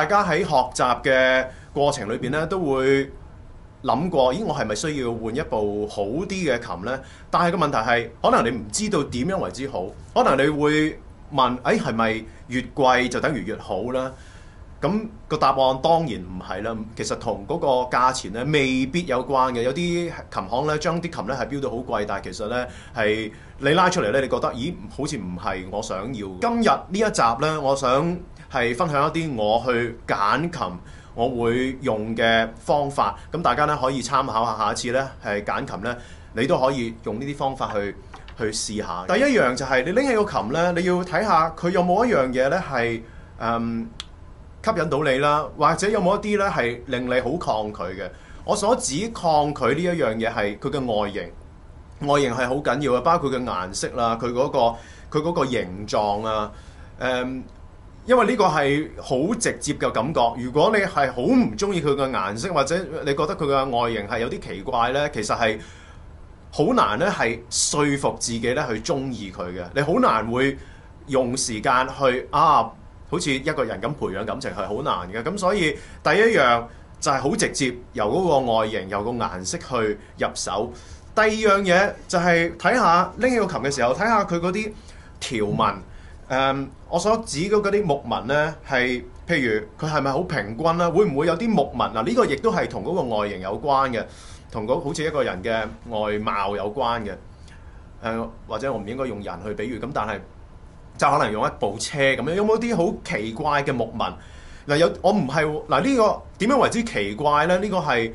家喺學習嘅過程裏邊咧，都會諗過，咦，我係咪需要換一部好啲嘅琴呢？但係個問題係，可能你唔知道點樣為之好，可能你會問，係咪越貴就等於越好啦？咁個答案當然唔係啦，其實同嗰個價錢咧未必有關嘅。有啲琴行咧將啲琴咧係標到好貴，但係其實咧係你拉出嚟咧，你覺得咦好似唔係我想要。今日呢一集咧，我想係分享一啲我去揀琴我會用嘅方法，咁大家咧可以參考下。下一次咧係揀琴咧，你都可以用呢啲方法去試下。第一樣就係你拎起個琴咧，你要睇下佢有冇一樣嘢咧係吸引到你啦，或者有冇一啲咧係令你好抗拒嘅。我所指抗拒呢一樣嘢係佢嘅外形，外形係好緊要嘅，包括佢顏色啦，佢嗰個形狀啊，因為呢個係好直接嘅感覺。如果你係好唔中意佢嘅顏色，或者你覺得佢嘅外形係有啲奇怪咧，其實係好難咧係說服自己咧去中意佢嘅。你好難會用時間去好似一個人咁培養感情係好難嘅。咁所以第一樣就係好直接，由嗰個外形、由個顏色去入手。第二樣嘢就係睇下拎起個琴嘅時候，睇下佢嗰啲條紋。我所指嗰啲木紋咧，係譬如佢係咪好平均啦？會唔會有啲木紋？嗱，呢個亦都係同嗰個外形有關嘅，同好似一個人嘅外貌有關嘅。或者我唔應該用人去比喻，咁但係就可能用一部車咁樣。有冇啲好奇怪嘅木紋？嗱，我唔係嗱，呢個點樣為之奇怪咧？呢個係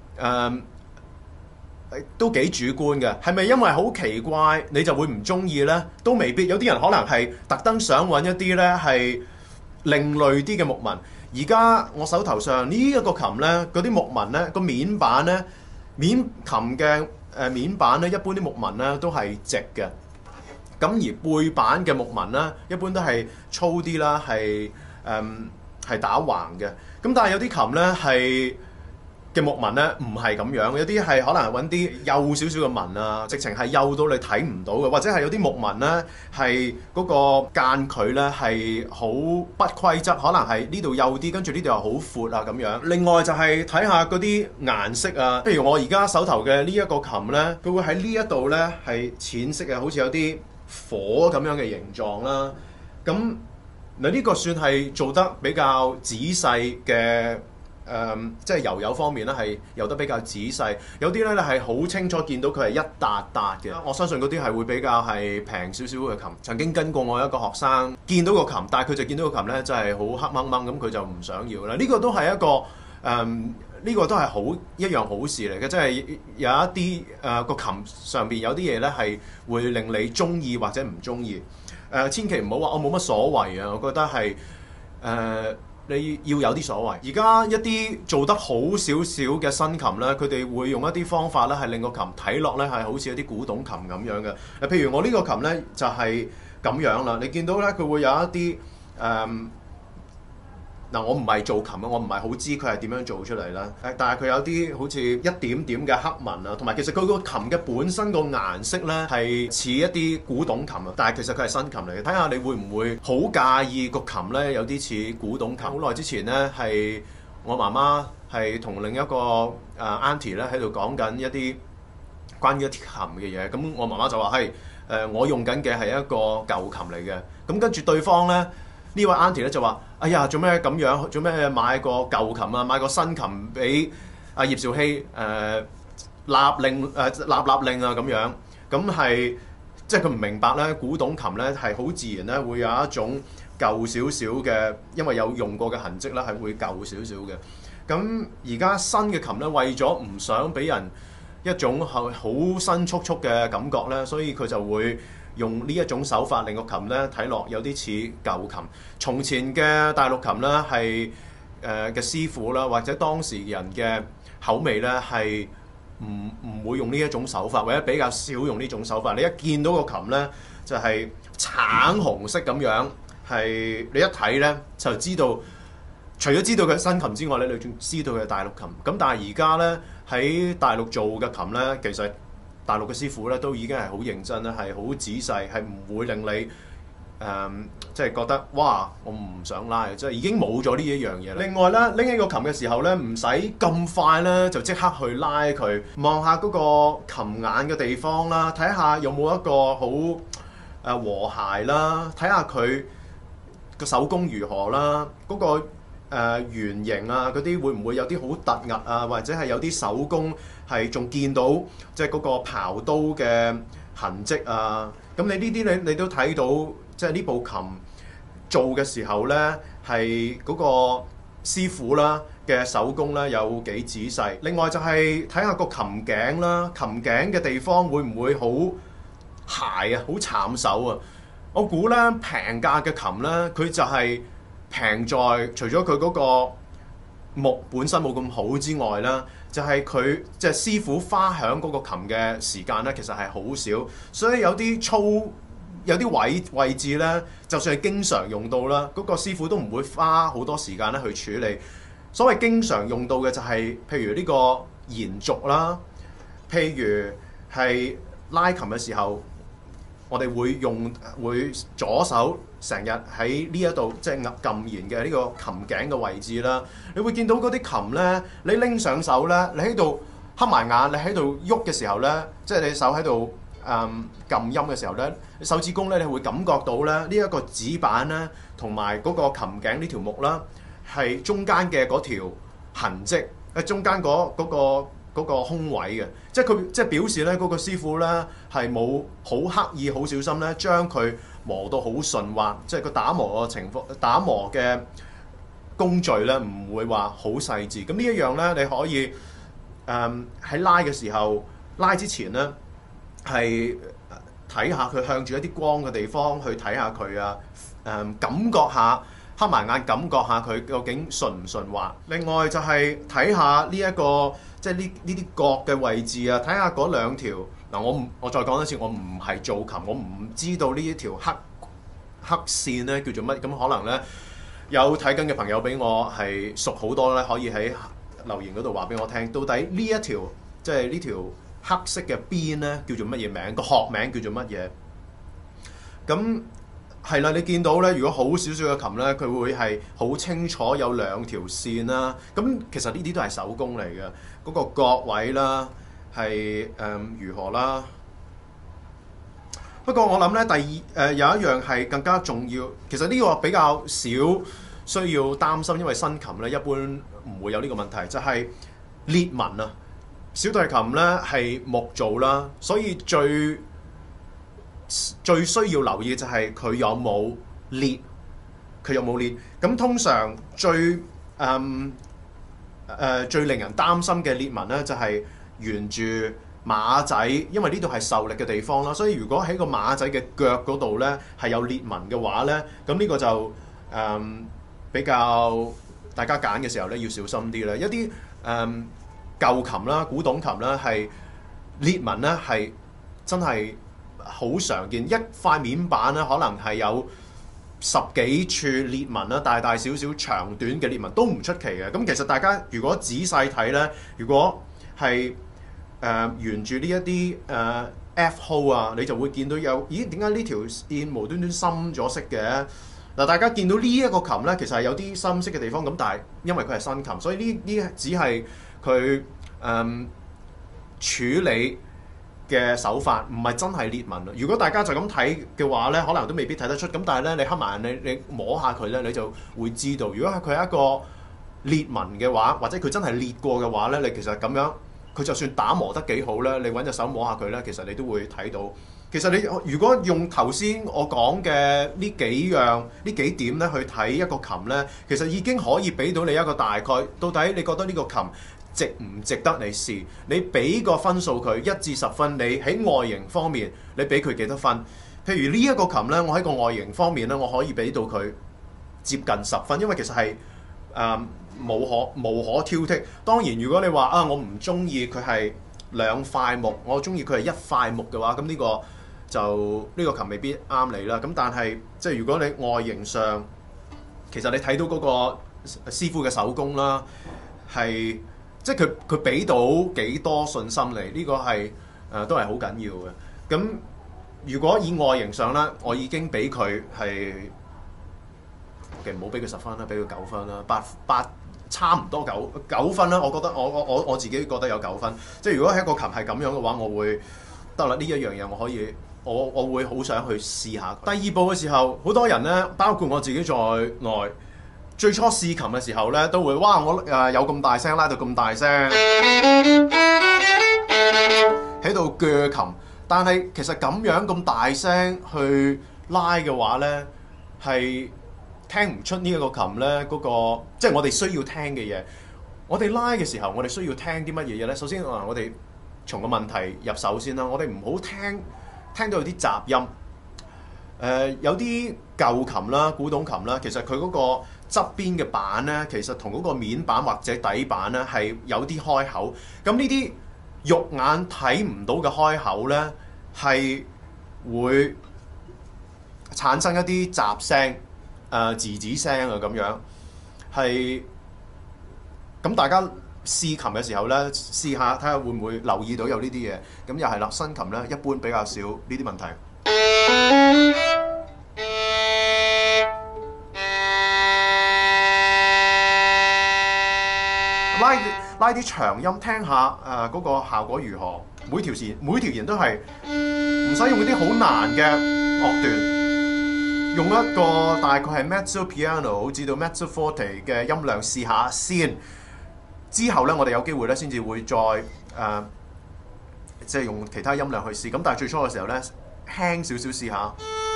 都幾主觀嘅。係咪因為好奇怪你就會唔中意呢？都未必。有啲人可能係特登想揾一啲呢係另類啲嘅木紋。而家我手頭上呢一個琴呢，嗰啲木紋呢，個面板呢，琴嘅面板呢，一般啲木紋呢都係直嘅。咁而背板嘅木紋呢，一般都係粗啲啦，係打橫嘅。咁但係有啲琴呢係嘅木紋咧唔係咁樣，有啲係可能係揾啲幼少少嘅紋啊，直情係幼到你睇唔到嘅，或者係有啲木紋咧係嗰個間距咧係好不規則，可能係呢度幼啲，跟住呢度又好闊啊咁樣。另外就係睇下嗰啲顏色啊，譬如我而家手頭嘅呢一個琴咧，佢會喺呢一度咧係淺色嘅，好似有啲火咁樣嘅形狀啦。咁嗱呢個算係做得比較仔細嘅。即係油方面咧係油得比較仔細，有啲咧係好清楚見到佢係一笪笪嘅。我相信嗰啲係會比較係平少少嘅琴。曾經跟過我一個學生見到個琴，但係佢就見到個琴咧真係好黑掹掹咁，佢就唔想要啦。呢個都係一個呢個都係一樣好事嚟嘅，即係有一啲個琴上邊有啲嘢咧係會令你中意或者唔中意。千祈唔好話我冇乜所謂啊，我覺得係你要有啲所謂。而家一啲做得好少少嘅新琴咧，佢哋會用一啲方法咧，係令個琴睇落咧係好似一啲古董琴咁樣嘅。譬如我呢個琴咧就係咁樣啦。你見到咧佢會有一啲我唔係做琴啊，我唔係好知佢係點樣做出嚟啦。但係佢有啲好似一點點嘅黑紋啊，同埋其實佢個琴嘅本身個顏色咧係似一啲古董琴啊，但係其實佢係新琴嚟嘅。睇下你會唔會好介意個琴咧有啲似古董琴？好耐之前咧係我媽媽係同另一個auntie 咧喺度講緊一啲關於一啲琴嘅嘢，咁我媽媽就話係我用緊嘅係一個舊琴嚟嘅。咁跟住對方咧呢位 auntie 咧就話：哎呀，做咩咁樣？做咩買個舊琴啊？買個新琴俾阿葉兆禧立令啊咁樣。咁係即係佢唔明白咧，古董琴咧係好自然咧會有一種舊少少嘅，因為有用過嘅痕跡咧係會舊少少嘅。咁而家新嘅琴咧，為咗唔想俾人一種好新速嘅感覺咧，所以佢就會用呢一種手法令個琴咧睇落有啲似舊琴。從前嘅大陸琴咧係嘅師傅啦，或者當時人嘅口味咧係唔會用呢一種手法，或者比較少用呢種手法。你一見到個琴咧就係橙紅色咁樣，係你一睇咧就知道。除咗知道佢係新琴之外咧，你仲知道佢係大陸琴。咁但係而家咧喺大陸做嘅琴咧，其實大陸嘅師傅咧都已經係好認真咧，係好仔細，係唔會令你即係覺得哇，我唔想拉，即係已經冇咗呢一樣嘢啦。另外咧，拎起個琴嘅時候咧，唔使咁快咧就即刻去拉佢，望下嗰個琴眼嘅地方啦，睇下有冇一個好和諧啦，睇下佢個手工如何啦，嗰個圓形啊嗰啲會唔會有啲好突兀啊，或者係有啲手工係仲見到即係嗰個刨刀嘅痕跡啊。咁你呢啲你都睇到，即係呢部琴做嘅時候咧，係嗰個師傅啦嘅手工咧有幾仔細。另外就係睇下個琴頸啦，琴頸嘅地方會唔會好鞋啊，好慘手啊？我估咧平價嘅琴咧，佢就係平在除咗佢嗰個木本身冇咁好之外啦，就係佢即係師傅花響嗰個琴嘅時間咧，其實係好少，所以有啲粗有啲位置咧，就算係經常用到啦，嗰個師傅都唔會花好多時間咧去處理。所謂經常用到嘅就係譬如呢個延續啦，譬如係拉琴嘅時候，我哋會左手成日喺呢一度即係撳弦嘅呢個琴頸嘅位置啦。你會見到嗰啲琴咧，你拎上手咧，你喺度黑埋眼，你喺度喐嘅時候咧，即係你手喺度撳音嘅時候咧，手指公咧，你會感覺到咧呢一個指板咧，同埋嗰個琴頸呢條木啦，係中間嘅嗰條痕跡，中間嗰個空位嘅，即係佢即係表示咧嗰個師傅咧係冇好刻意、好小心咧將佢磨到好順滑，即係個打磨嘅情況、打磨嘅工序咧唔會話好細緻。咁呢一樣咧，你可以喺拉嘅時候，拉之前咧係睇下佢向住一啲光嘅地方去睇下佢啊，感覺下。黑埋眼感覺下佢究竟順唔順滑。另外就係睇下呢一個即係呢啲角嘅位置啊，睇下嗰兩條嗱，我再講一次，我唔係做琴，我唔知道呢一條黑線咧叫做乜。咁可能咧有睇緊嘅朋友俾我係熟好多咧，可以喺留言嗰度話俾我聽，到底呢一條即係呢條黑色嘅邊咧叫做乜嘢名？個學名叫做乜嘢？咁係啦，你見到咧，如果好少少嘅琴咧，佢會係好清楚有兩條線啦。咁其實呢啲都係手工嚟嘅，嗰個角位啦，係如何啦？不過我諗咧，有一樣係更加重要，其實呢個比較少需要擔心，因為新琴咧一般唔會有呢個問題，就係裂紋啊。小提琴咧係木做啦，所以最需要留意嘅就係佢有冇裂，咁通常最令人擔心嘅裂紋咧，就係沿住馬仔，因為呢度係受力嘅地方啦。所以如果喺個馬仔嘅腳嗰度咧係有裂紋嘅話咧，咁呢個就比較大家揀嘅時候咧要小心啲啦。一啲舊琴啦、古董琴啦，係裂紋咧係真係好常見，一塊面板咧可能係有10幾處裂紋啦，大大小小長短嘅裂紋都唔出奇嘅。咁其實大家如果仔細睇咧，如果係沿住呢一啲F hole 啊，你就會見到有點解呢條線無端端深咗色嘅？嗱，大家見到呢一個琴咧，其實係有啲深色嘅地方，咁但係因為佢係新琴，所以呢只係佢處理嘅手法，唔係真係裂紋。如果大家就咁睇嘅話咧，可能都未必睇得出。咁但係咧，你黑埋眼，你摸下佢咧，你就會知道。如果係佢係一個裂紋嘅話，或者佢真係裂過嘅話咧，你其實咁樣，佢就算打磨得幾好咧，你揾隻手摸下佢咧，其實你都會睇到。其實你如果用頭先我講嘅呢幾點咧去睇一個琴咧，其實已經可以俾到你一個大概，到底你覺得呢個琴值唔值得你試？你俾個分數佢1至10分，你喺外形方面你俾佢幾多分？譬如呢一個琴咧，我喺個外形方面咧，我可以俾到佢接近10分，因為其實係無可挑剔。當然，如果你話我唔中意佢係2塊木，我中意佢係1塊木嘅話，咁呢個琴未必啱你啦。咁但係即係如果你外形上，其實你睇到嗰個師傅嘅手工啦，係即係佢俾到幾多信心嚟，呢個係都係好緊要嘅。咁如果以外形上咧，我已經俾佢係嘅，唔好俾佢10分啦，俾佢9分啦，八差唔多九分啦。我覺得我自己覺得有9分。即係如果係一個琴係咁樣嘅話，我會得啦。呢一樣嘢我可以，我會好想去試下。第2部嘅時候，好多人咧，包括我自己在內，最初試琴嘅時候咧，都會哇我有咁大聲，拉到咁大聲，喺度鋸琴。但係其實咁樣咁大聲去拉嘅話咧，係聽唔出呢一個琴咧嗰個，即係我哋需要聽嘅嘢。我哋拉嘅時候，我哋需要聽啲乜嘢嘢咧？首先我哋從個問題入手先啦。我哋唔好聽到有啲雜音。有啲舊琴啦、古董琴啦，其實佢嗰個側邊嘅板咧，其實同嗰個面板或者底板咧係有啲開口。咁呢啲肉眼睇唔到嘅開口咧，係會產生一啲雜聲、吱聲啊咁樣。係咁，大家試琴嘅時候咧，試下睇下會唔會留意到有呢啲嘢。咁又係啦，新琴咧一般比較少呢啲問題。拉啲長音，聽下嗰個效果如何？每條弦都係唔使用嗰啲好難嘅樂段，用一個大概係 mezzo piano 至到 mezzo forte 嘅音量試下先。之後咧，我哋有機會咧先至會再即係用其他音量去試。咁但係最初嘅時候咧，輕少少試下。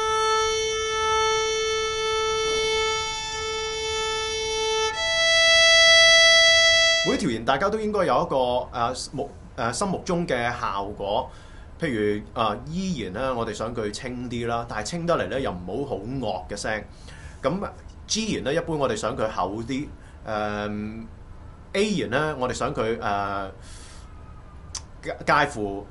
每條弦大家都應該有一個心目中嘅效果，譬如E 弦咧，我哋想佢清啲啦，但係清得嚟咧又唔好惡嘅聲。咁 G 弦咧，一般我哋想佢厚啲。A 弦咧，我哋想佢介乎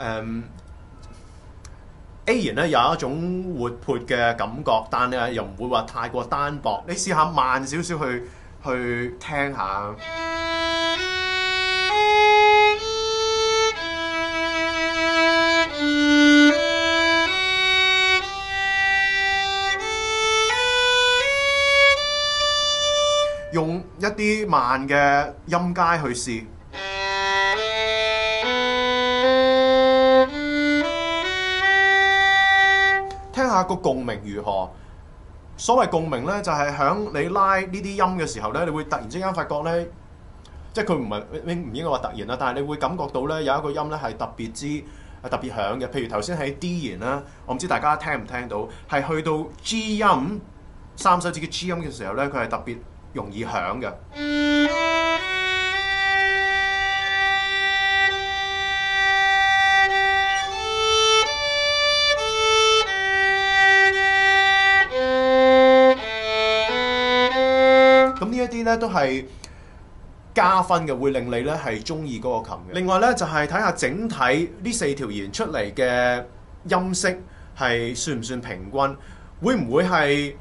A 弦咧有一種活潑嘅感覺，但係又唔會話太過單薄。你試下慢少少去聽下。用一啲慢嘅音階去試，聽下個共鳴如何。所謂共鳴咧，就係響你拉呢啲音嘅時候咧，你會突然之間發覺咧，即係佢唔應該話突然啦，但係你會感覺到咧有一個音咧係特別響嘅。譬如頭先喺 D 弦啦，我唔知大家聽唔聽到，係去到 G 音3手指嘅 G 音嘅時候咧，佢係特別容易響嘅。咁呢一啲咧都係加分嘅，會令你咧係中意嗰個琴嘅。另外咧就係睇下整體呢4條弦出嚟嘅音色係算唔算平均，會唔會係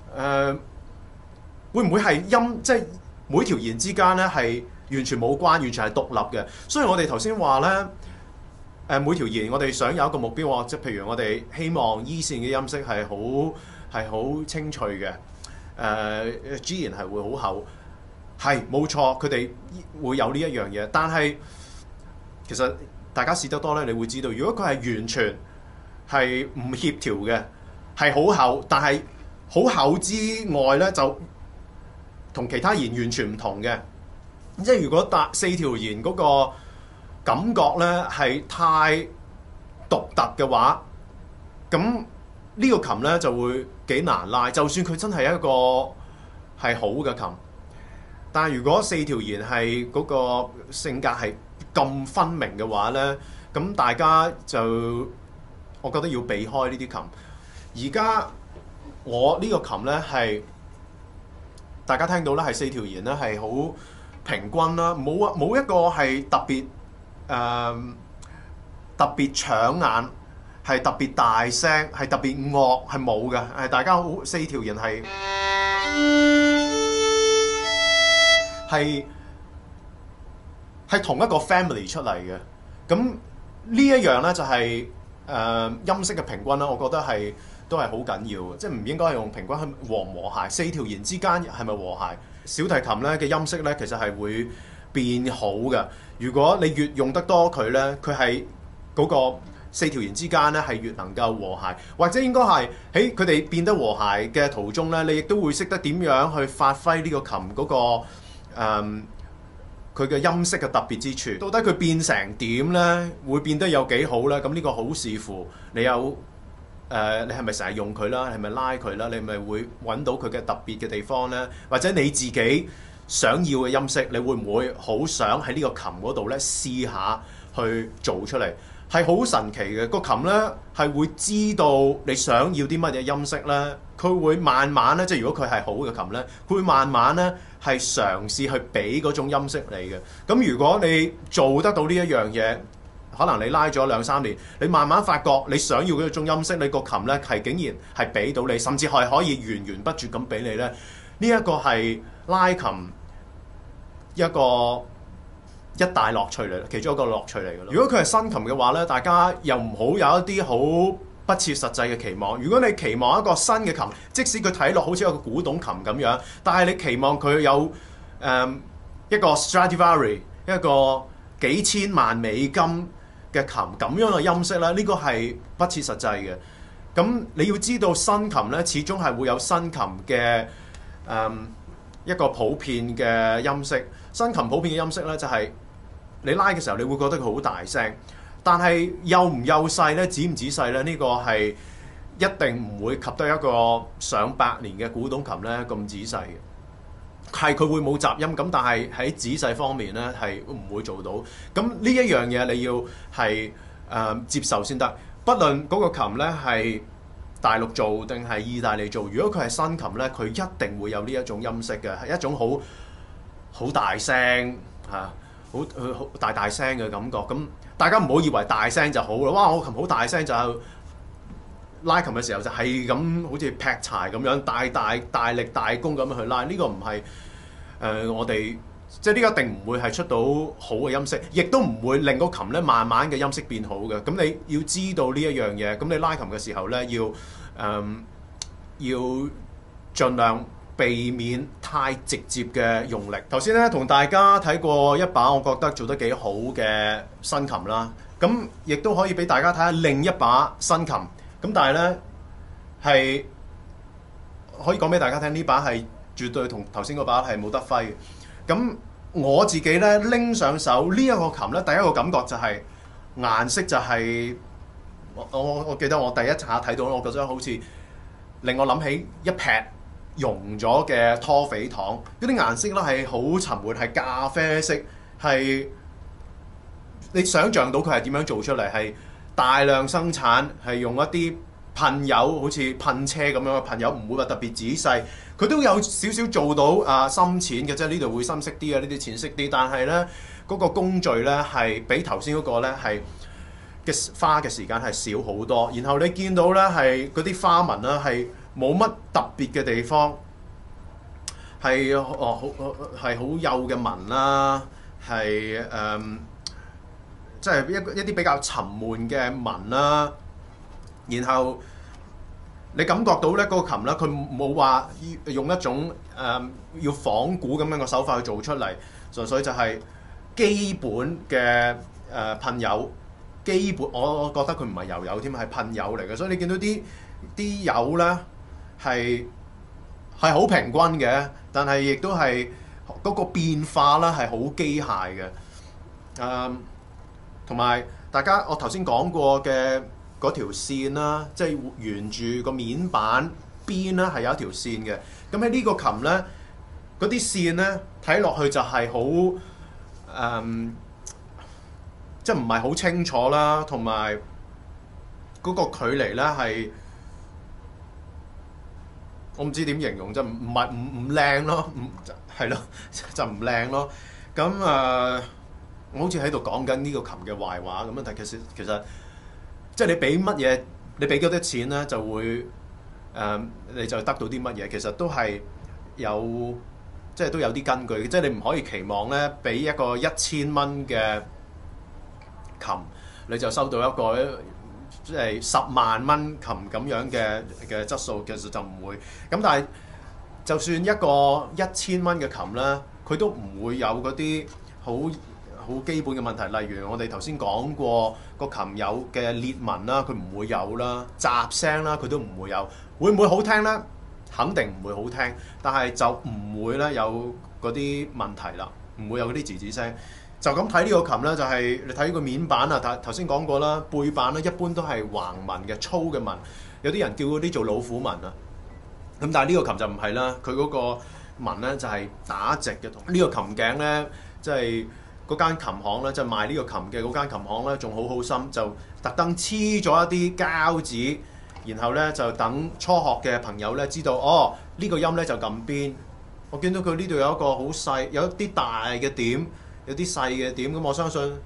音即係每條弦之間咧係完全冇關，完全係獨立嘅。所以我哋頭先話咧，每條弦我哋想有一個目標喎，即係譬如我哋希望 E 線嘅音色係好清脆嘅，G 弦係會好厚，係冇錯，佢哋會有呢一樣嘢。但係其實大家試得多咧，你會知道，如果佢係完全係唔協調嘅，係好厚，但係好厚之外咧就同其他弦完全唔同嘅。即係如果4條弦嗰個感覺咧係太獨特嘅話，咁呢個琴咧就會幾難拉。就算佢真係一個係好嘅琴，但係如果4條弦係嗰個性格係咁分明嘅話咧，咁大家就我覺得要避開呢啲琴。而家我呢個琴咧係大家聽到咧係4條弦咧係好平均啦，冇一個係特別搶眼，係特別大聲，係特別惡，係冇嘅。係大家好4條弦係同一個 family 出嚟嘅。咁呢一樣咧就係音色嘅平均啦，我覺得都係好緊要嘅，即係唔應該係用平均係和唔和諧，四條弦之間係咪和諧？小提琴咧嘅音色咧其實係會變好嘅。如果你越用得多佢咧，佢係嗰個四條弦之間咧係越能夠和諧，或者應該係喺佢哋變得和諧嘅途中咧，你亦都會識得點樣去發揮呢個琴嗰個佢嘅音色嘅特別之處。到底佢變成點咧？會變得有幾好咧？咁呢個好視乎你有你係咪成日用佢啦？係咪拉佢啦？你係咪會揾到佢嘅特別嘅地方咧？或者你自己想要嘅音色，你會唔會好想喺呢個琴嗰度咧試下去做出嚟？係好神奇嘅，個琴咧係會知道你想要啲乜嘢音色咧，佢會慢慢咧，即係如果佢係好嘅琴咧，佢會慢慢咧係嘗試去俾嗰種音色你嘅。咁如果你做得到呢一樣嘢，可能你拉咗2-3年，你慢慢發覺你想要嗰種音色，你個琴咧係竟然係俾到你，甚至係可以源源不絕咁俾你咧。呢一個係拉琴一大樂趣嚟，其中一個樂趣嚟嘅咯。如果佢係新琴嘅話咧，大家又唔好有一啲好不切實際嘅期望。如果你期望一個新嘅琴，即使佢睇落好似一個古董琴咁樣，但係你期望佢有一個 Stradivari 一個幾千萬美金嘅琴咁樣嘅音色咧，呢個係不切實際嘅。咁你要知道新琴咧，始終係會有新琴嘅一個普遍嘅音色。新琴普遍嘅音色咧，就係你拉嘅時候，你會覺得佢好大聲，但係幼唔幼細咧，仔唔仔細咧，呢個係一定唔會及得一個上百年嘅古董琴咧咁仔細嘅。係佢會冇雜音咁，但係喺仔細方面咧係唔會做到。咁呢一樣嘢你要係接受先得。不論嗰個琴咧係大陸做定係意大利做，如果佢係新琴咧，佢一定會有呢一種音色嘅，係一種好大聲嚇，好大聲嘅感覺。咁大家唔好以為大聲就好啦。哇！我琴好大聲就拉琴嘅時候就係咁，好似劈柴咁樣大力大功咁樣去拉。呢個唔係我哋即係呢個一定唔會係出到好嘅音色，亦都唔會令個琴咧慢慢嘅音色變好嘅。咁你要知道呢一樣嘢，咁你拉琴嘅時候咧要盡量避免太直接嘅用力。頭先咧同大家睇過一把我覺得做得幾好嘅新琴啦，咁亦都可以俾大家睇下另一把新琴。咁但係咧係可以講俾大家聽，呢把係絕對同頭先嗰把係冇得揮嘅。咁我自己咧拎上手呢一個琴咧，第一個感覺就係顏色就係我記得我第一下睇到，我覺得好似令我諗起一劈溶咗嘅拖肥糖。嗰啲顏色咧係好沉悶，係咖啡色，係你想像到佢係點樣做出嚟，係大量生產，係用一啲噴油，好似噴車咁樣嘅噴油，唔會話特別仔細。佢都有少少做到深淺嘅，即係呢度會深色啲啊，呢啲淺色啲。但係咧嗰個工序咧係比頭先嗰個咧係嘅花嘅時間係少好多。然後你見到咧係嗰啲花紋啦係冇乜特別嘅地方，係好幼嘅紋啦，係即係一啲比較沉悶嘅紋啦。然後你感覺到咧嗰個琴咧，佢冇話用一種要仿古咁樣嘅手法去做出嚟，純粹就係基本嘅噴油。基本我覺得佢唔係油油添，係噴油嚟嘅。所以你見到啲油咧係好平均嘅，但係亦都係嗰個變化啦係好機械嘅。同埋大家我頭先講過嘅嗰條線啦，即係沿住個面板邊啦，係有一條線嘅。咁喺呢個琴咧，嗰啲線咧睇落去就係好即係唔係好清楚啦，同埋嗰個距離咧係我唔知點形容，即係唔靚咯，係咯就唔靚咯。咁我好似喺度講緊呢個琴嘅壞話咁樣，但其實即係你俾乜嘢，你俾幾多錢咧，就會你就得到啲乜嘢。其實都係有即係都有啲根據嘅，即係你唔可以期望咧俾一個1000蚊嘅琴，你就收到一個即係10萬蚊琴咁樣嘅質素，其實就唔會。咁但係就算一個1000蚊嘅琴咧，佢都唔會有嗰啲好基本嘅問題，例如我哋頭先講過個琴有嘅裂紋啦，佢唔會有啦；雜聲啦，佢都唔會有。會唔會好聽呢？肯定唔會好聽，但係就唔會咧有嗰啲問題啦，唔會有嗰啲吱吱聲。就咁睇呢個琴咧，就係你睇個面板啊，頭先講過啦，背板咧一般都係橫紋嘅粗嘅紋，有啲人叫嗰啲做老虎紋啊。咁但係呢個琴就唔係啦，佢嗰個紋咧就係打直嘅。呢個琴頸咧，即係嗰間琴行咧，即係賣呢個琴嘅嗰間琴行咧，仲好心，就特登黐咗一啲膠紙，然後咧就等初學嘅朋友咧知道，哦呢個音咧就撳邊。我見到佢呢度有一個好細，有一啲大嘅點，有啲細嘅點，咁我相信。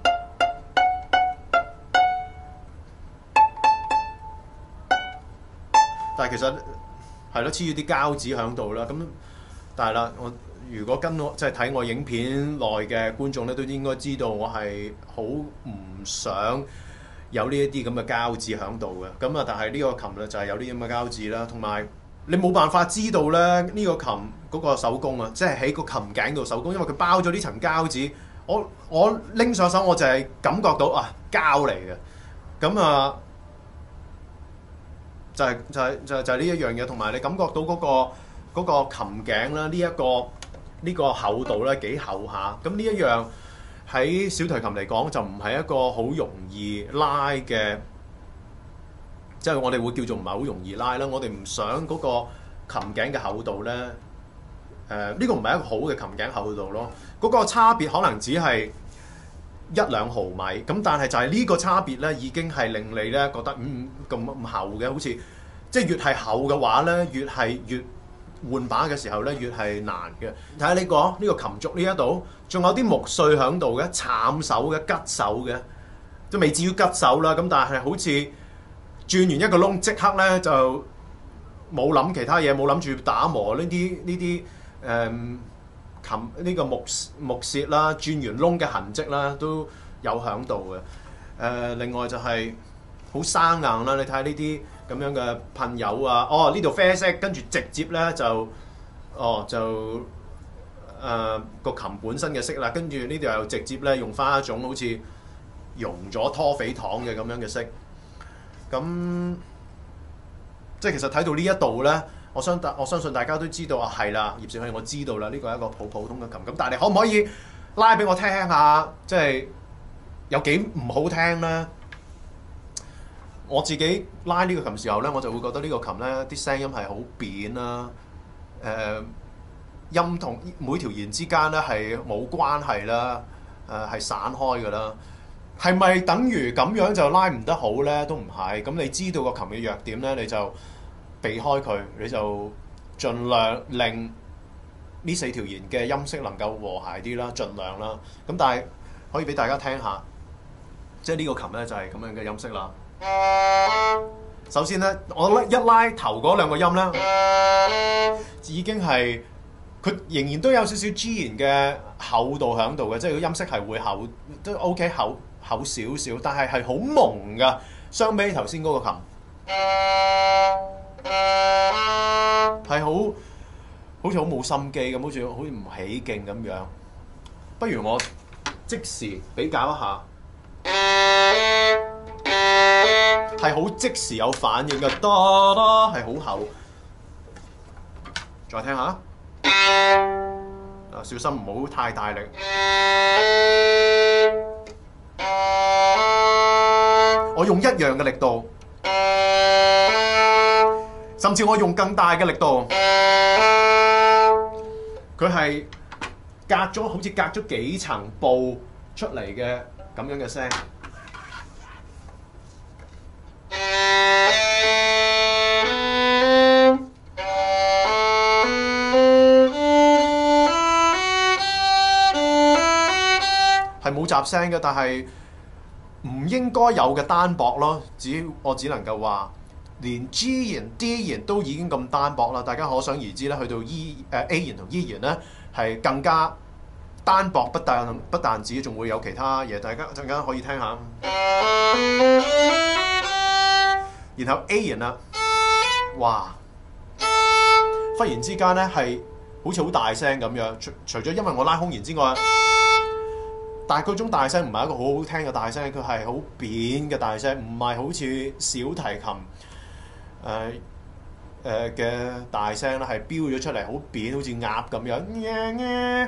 但係其實係咯，黐住啲膠紙喺度啦。咁但係啦，我如果跟我即係睇我影片內嘅觀眾咧，都應該知道我係好唔想有呢一啲咁嘅膠紙喺度嘅。咁啊，但係呢個琴咧就係有啲咁嘅膠紙啦，同埋你冇辦法知道咧呢個琴嗰個手工啊，即係喺個琴頸度手工，因為佢包咗呢層膠紙。我拎上手我就係感覺到啊膠嚟嘅。咁啊就係呢一樣嘢，同埋你感覺到嗰個琴頸啦，呢個厚度咧幾厚下。咁呢一樣喺小提琴嚟講就唔係一個好容易拉嘅，即係我哋會叫做唔係好容易拉啦。我哋唔想嗰個琴頸嘅厚度咧，呢個唔係一個好嘅琴頸厚度咯。嗰個差別可能只係1-2毫米，咁但係就係呢個差別咧，已經係令你咧覺得咁厚嘅，好似即係越係厚嘅話咧，越換把嘅時候咧，越係難嘅。睇下呢個琴軸呢一度，仲有啲木碎喺度嘅，慘手嘅、吉手嘅，都未至於吉手啦。咁但係好似轉完一個窿，即刻咧就冇諗其他嘢，冇諗住打磨呢啲琴呢個木屑啦，轉完窿嘅痕跡啦，都有喺度嘅。另外就係好生硬啦，你睇下呢啲咁樣嘅噴油啊，呢度啡色，跟住直接咧就個琴本身嘅色啦，跟住呢度又直接咧用翻一種好似溶咗拖肥糖嘅咁樣嘅色。咁即係其實睇到呢一度咧。我相信大家都知道啊，係啦，葉兆慶我知道啦，呢個係一個普通嘅琴。咁但係你可唔可以拉俾我聽下，即係有幾唔好聽咧？我自己拉呢個琴時候咧，我就會覺得呢個琴咧啲聲音係好扁啦，音同每條弦之間咧係冇關係啦，係散開㗎啦。係咪等於咁樣就拉唔得好咧？都唔係。咁你知道個琴嘅弱點咧，你就避開佢，你就盡量令呢4條弦嘅音色能夠和諧啲啦，盡量啦。咁但係可以俾大家聽下，即係呢個琴咧就係咁樣嘅音色啦。首先咧，我一拉頭嗰2個音咧，已經係佢仍然都有少少 G 弦嘅厚度喺度嘅，即係個音色係會厚，都 OK 厚少少，但係好朦㗎，相比頭先嗰個琴。係好似好冇心機咁，好似唔起勁咁樣。不如我即時比較一下，係好即時有反應嘅，係好厚。再聽下，小心唔好太大力。我用一樣嘅力度。甚至我用更大嘅力度，佢係好似隔咗幾層布出嚟嘅咁樣嘅聲。係冇雜聲嘅，但係唔應該有嘅單薄咯。我只能夠話。連 G 弦、D 弦都已經咁單薄啦，大家可想而知咧，去到 A 弦同 E 弦咧係更加單薄，不但止，仲會有其他嘢，大家陣間可以聽下。 然後 A 弦啦，哇！忽然之間咧係好似好大聲咁樣，除咗因為我拉空弦之外，但係嗰種大聲唔係一個好好聽嘅大聲，佢係好扁嘅大聲，唔係好似小提琴嘅大聲啦，係飆咗出嚟，好扁，好似鴨咁樣。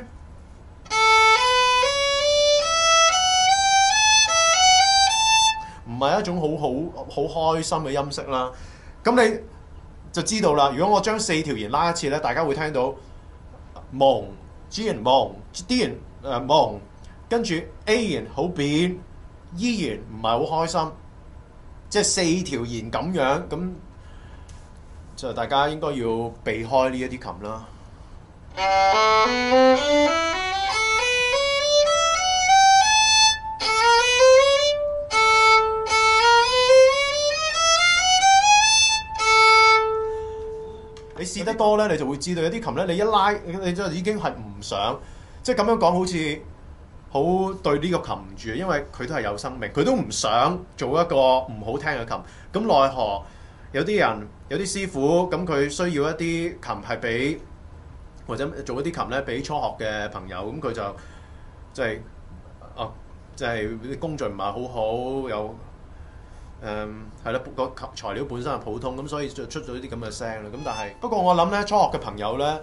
唔係一種好開心嘅音色啦。咁你就知道啦。如果我將4條弦拉一次咧，大家會聽到蒙 G 弦蒙 D 弦蒙，跟住 A 弦好扁，E 弦唔係好開心，即係4條弦咁樣，咁就大家應該要避開呢一啲琴啦。你試得多咧，你就會知道有啲琴咧，你一拉你就已經係唔想，即係咁樣講好似好對呢個琴唔住，因為佢都係有生命，佢都唔想做一個唔好聽嘅琴。咁奈何有啲人有啲師傅咁，佢需要一啲琴係俾或者做一啲琴咧俾初學嘅朋友，咁佢就即係即係啲工序唔係好好，有係啦，個材料本身係普通，咁所以就出咗啲咁嘅聲啦。咁但係不過我諗咧，初學嘅朋友咧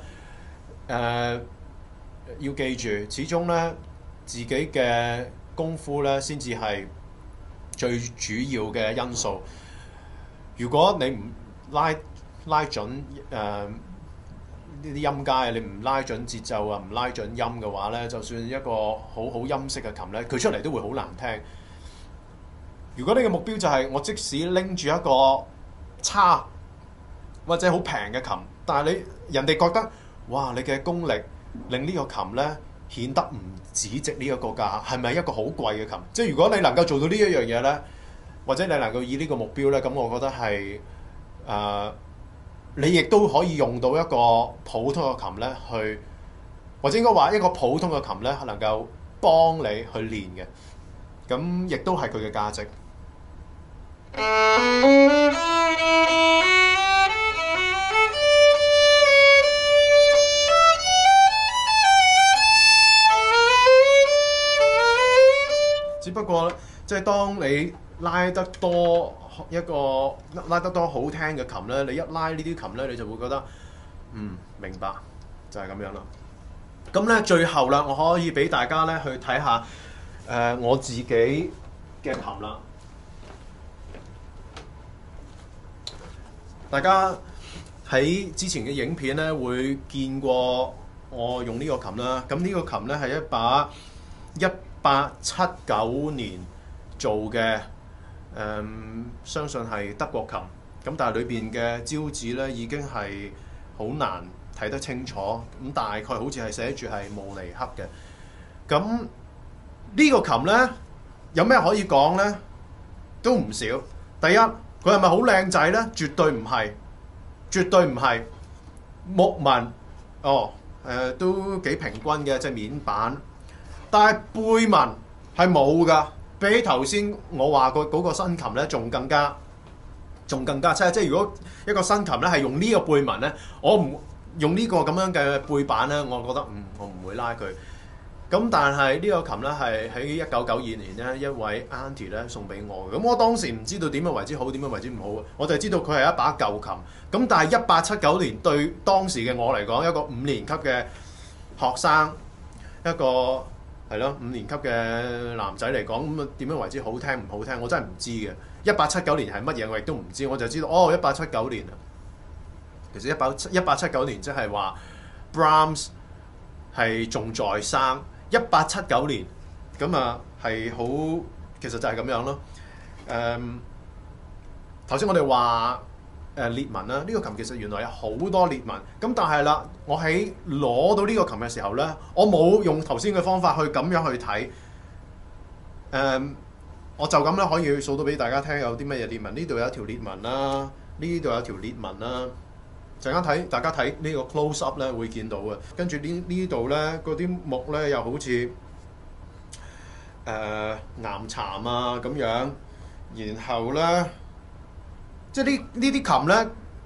要記住，始終咧自己嘅功夫咧先至係最主要嘅因素。如果你唔拉準呢啲音階，你唔拉準節奏啊，唔拉準音嘅話咧，就算一個好音色嘅琴咧，佢出嚟都會好難聽。如果你嘅目標就係我即使拎住一個差或者好平嘅琴，但係人哋覺得哇，你嘅功力令呢個琴咧顯得唔止值呢一個價，係咪一個好貴嘅琴？即係如果你能夠做到呢一樣嘢咧，或者你能夠以呢個目標咧，咁我覺得係你亦都可以用到一個普通嘅琴咧去，或者應該話一個普通嘅琴咧能夠幫你去練嘅，咁亦都係佢嘅價值。只不過即係當你拉得多好聽嘅琴咧，你一拉呢啲琴咧，你就會覺得明白，就係咁樣啦。咁咧最後啦，我可以俾大家咧去睇下我自己嘅琴啦。大家喺之前嘅影片咧會見過我用呢個琴啦。咁呢個琴咧係一把1879年做嘅，相信係德國琴。咁但係裏邊嘅招紙咧已經係好難睇得清楚。咁大概好似係寫住係慕尼黑嘅。咁呢個琴咧有咩可以講咧？都唔少。第一，佢係咪好靚仔咧？絕對唔係，絕對唔係。木紋都幾平均嘅，即係面板。但係背紋係冇㗎，比起頭先我話過嗰個新琴咧，仲更加差。即係如果一個新琴咧係用呢個背紋咧，我唔用呢個咁樣嘅背板咧，我覺得我唔會拉佢。咁但係呢個琴咧係喺1992年咧一位 Auntie 咧送俾我嘅。咁我當時唔知道點樣為之好，點樣為之唔好，我就係知道佢係一把舊琴。咁但係1879年對當時嘅我嚟講，一個5年級嘅學生，一個係咯5年級嘅男仔嚟講，咁點樣為之好聽唔好聽，我真係唔知嘅。1879年係乜嘢我亦都唔知，我就知道1879年啊。其實1879年即係話 Brahms 係仲在生。1879年咁啊係好，其實就係咁樣咯。頭先我哋話裂紋啦，呢個琴其實原來有好多裂紋。咁但係啦，我喺攞到呢個琴嘅時候咧，我冇用頭先嘅方法去咁樣去睇。我就咁咧可以數到俾大家聽有啲乜嘢裂紋。呢度有一條裂紋啦，呢度有一條裂紋啦。陣間大家睇呢個 close up 咧會見到嘅。跟住呢度咧嗰啲木咧又好似岩蠶啊咁樣。然後咧即係呢啲琴咧，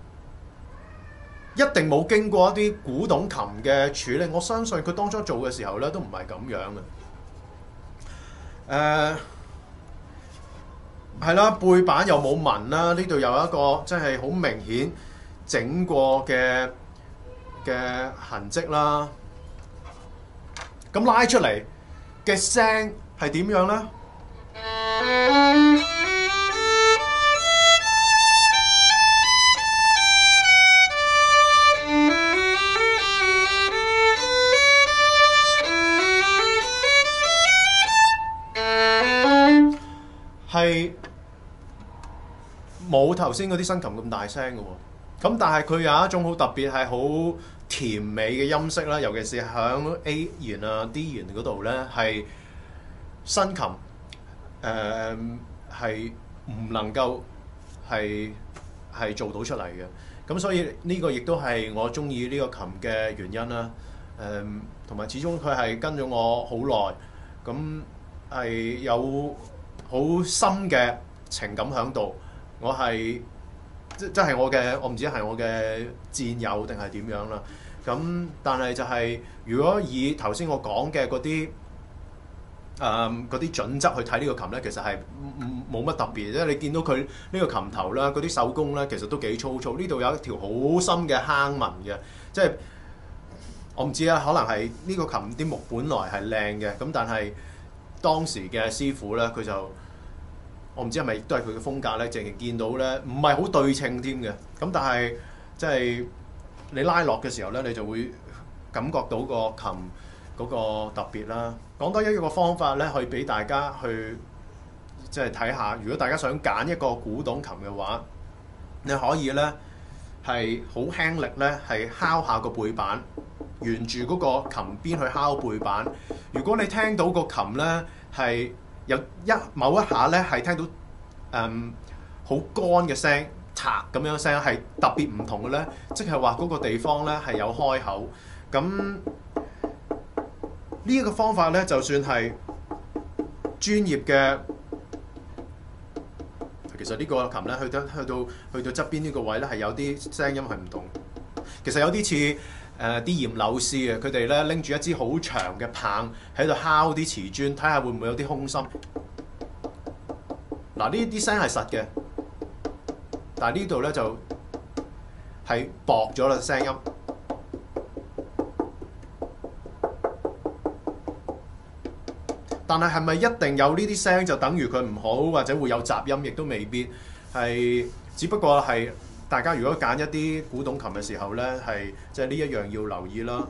一定冇經過一啲古董琴嘅處理。我相信佢當初做嘅時候咧，都唔係咁樣嘅。係啦，背板又冇紋啦，呢度有一個真係好明顯整過嘅痕跡啦。咁拉出嚟嘅聲係點樣咧？係冇頭先嗰啲新琴咁大聲嘅喎，咁但係佢有一種好特別係好甜美嘅音色啦，尤其是響 A 弦啊 D 弦嗰度咧，係新琴係唔能夠係做到出嚟嘅，咁所以呢個亦都係我中意呢個琴嘅原因啦。同埋始終佢係跟咗我好耐，咁係有好深嘅情感喺度，我係即係我嘅，我唔知係我嘅戰友定係點樣啦。咁但係就係如果以頭先我講嘅嗰啲準則去睇呢個琴咧，其實係冇乜特別，即係你見到佢呢個琴頭啦，嗰啲手工咧其實都幾粗糙。呢度有一條好深嘅坑紋嘅，即係我唔知啊，可能係呢個琴啲木本來係靚嘅，咁但係當時嘅師傅咧，佢就我唔知係咪都係佢嘅風格咧，淨係見到咧唔係好對稱添嘅。咁但係即係你拉落嘅時候咧，你就會感覺到個琴嗰個特別啦。講多一個方法咧，可以俾大家去即係睇下。如果大家想揀一個古董琴嘅話，你可以咧係好輕力咧係敲下個背板，沿住嗰個琴邊去敲背板。如果你聽到個琴咧係有某一下咧係聽到好乾嘅聲，嚓咁樣聲係特別唔同嘅咧，即係話嗰個地方咧係有開口。咁呢一個方法咧，就算係專業嘅，其實呢個琴咧去到側邊呢個位咧係有啲聲音係唔同。其實有啲似啲驗樓師啊，佢哋咧拎住一支好長嘅棒喺度敲啲瓷磚，睇下會唔會有啲空心。嗱，呢啲聲係實嘅，但係呢度咧就係薄咗啦聲音。但係係咪一定有呢啲聲就等於佢唔好，或者會有雜音，亦都未必係。只不過係大家如果揀一啲古董琴嘅時候咧，係即係呢一樣要留意啦。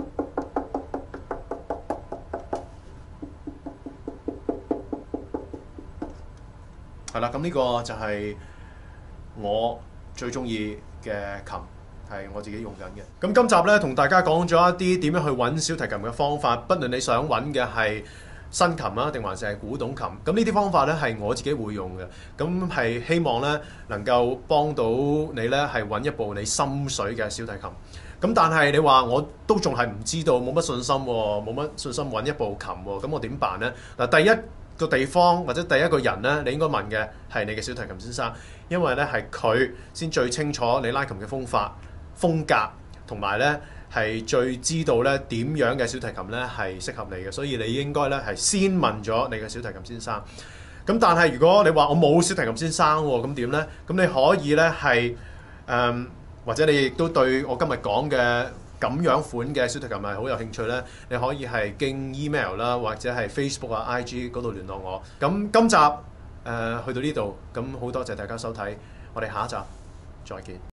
係啦，咁呢個就係我最中意嘅琴，係我自己用緊嘅。咁今集咧同大家講咗一啲點樣去揾小提琴嘅方法，不論你想揾嘅係新琴啦，定還是係古董琴，咁呢啲方法咧係我自己會用嘅，咁係希望咧能夠幫到你咧係揾一部你心水嘅小提琴。咁但係你話我都仲係唔知道，冇乜信心喎，冇乜信心揾一部琴喎，咁我點辦咧？嗱，第一個地方或者第一個人咧，你應該問嘅係你嘅小提琴先生，因為咧係佢先最清楚你拉琴嘅風格，同埋咧係最知道咧點樣嘅小提琴咧係適合你嘅，所以你應該咧係先問咗你嘅小提琴先生。咁但係如果你話我冇小提琴先生喎，咁點咧？咁你可以咧係或者你亦都對我今日講嘅咁樣款嘅小提琴係好有興趣咧，你可以係經 email 啦，或者係 Facebook 啊、IG 嗰度聯絡我。咁今集去到呢度，咁好多謝大家收睇，我哋下一集再見。